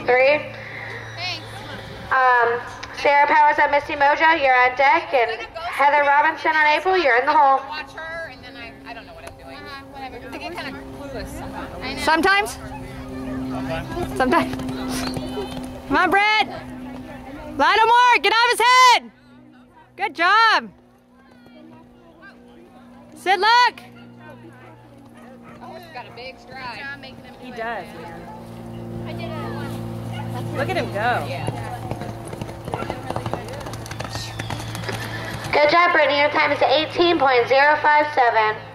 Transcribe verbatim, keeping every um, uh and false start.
three. Um, Sarah Powers on Misty Mojo, you're on deck, and Heather Robinson on April, you're in the hole. Watch her, and then I, I don't know what I'm doing. Uh, whatever. I get kind of clueless sometimes. Sometimes? Sometimes. Come on, Brit. Line more. Get off his head. Good job. Sit, look. Oh, he's got a big stride. He does. I did it at once. Look at him go. Yeah. Good job, Brittany. Your time is eighteen point zero five seven.